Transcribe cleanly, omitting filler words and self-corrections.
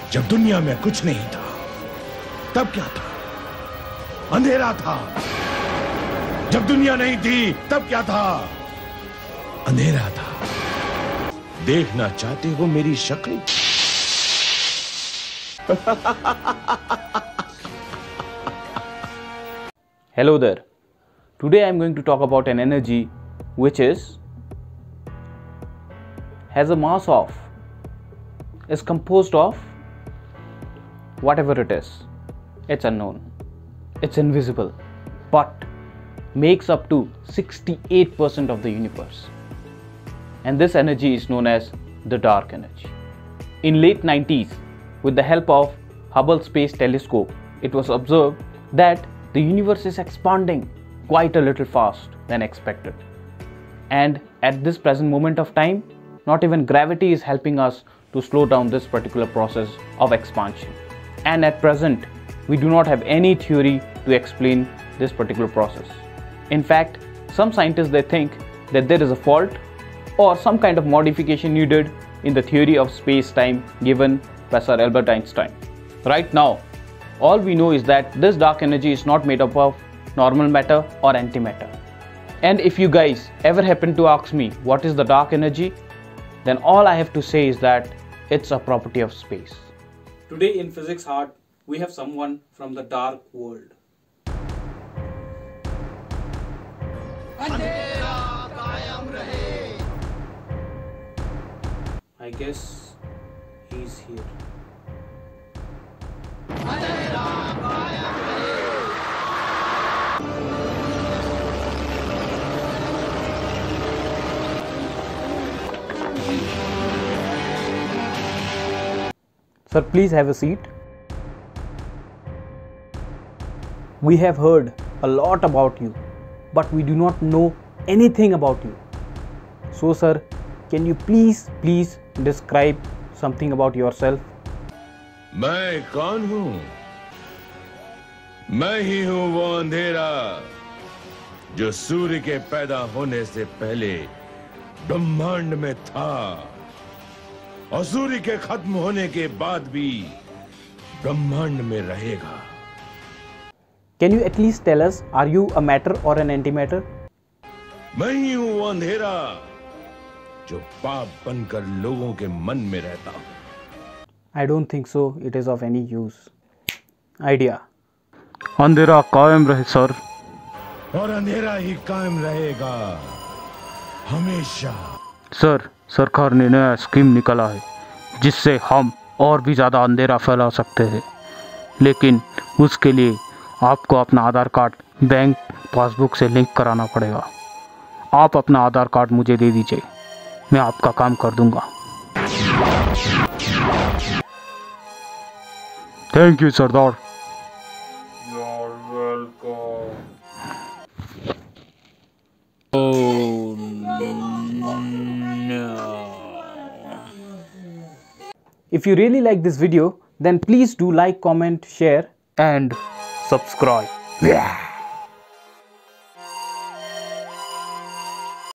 जब दुनिया में कुछ नहीं था तब क्या था? अंधेरा था। जब दुनिया नहीं थी तब क्या था? अंधेरा था। देखना चाहते हो मेरी शक्ल? Hello there. Today I am going to talk about an energy which has a mass of, is composed of whatever it is. It's unknown, it's invisible, but makes up to 68% of the universe. And this energy is known as the dark energy. In late 90s, with the help of Hubble Space Telescope, it was observed that the universe is expanding quite a little fast than expected. And at this present moment of time, not even gravity is helping us to slow down this particular process of expansion. And at present, we do not have any theory to explain this particular process. In fact, some scientists, they think that there is a fault or some kind of modification needed in the theory of space-time given by Sir Albert Einstein. Right now, all we know is that this dark energy is not made up of normal matter or antimatter. And if you guys ever happen to ask me what is the dark energy, then all I have to say is that it's a property of space. Today in Physics Heart, we have someone from the dark world. I guess he's here. Sir, please have a seat. We have heard a lot about you, but we do not know anything about you. So, sir, can you please describe something about yourself? मैं कौन हूं? मैं ही हूं वो अंधेरा जो सूर्य के पैदा होने से पहले ब्रह्मांड में था और सूर्य के खत्म होने के बाद भी ब्रह्मांड में रहेगा. Can you at least tell us, are you a matter or an antimatter? मैं ही हूं वो अंधेरा जो पाप बनकर लोगों के मन में रहता हूं. I don't think so. It is of any use. Idea. अंधेरा कायम रहे सर. और अंधेरा ही कायम रहेगा हमेशा. सर, सरकार ने नया स्कीम निकाला है जिससे हम और भी ज़्यादा अंधेरा फैला सकते हैं, लेकिन उसके लिए आपको अपना आधार कार्ड बैंक पासबुक से लिंक कराना पड़ेगा. आप अपना आधार कार्ड मुझे दे दीजिए, मैं आपका काम कर दूंगा. थैंक यू सरदार. You're welcome. Oh no. If you really like this video, then please do like, comment, share and subscribe. Yeah.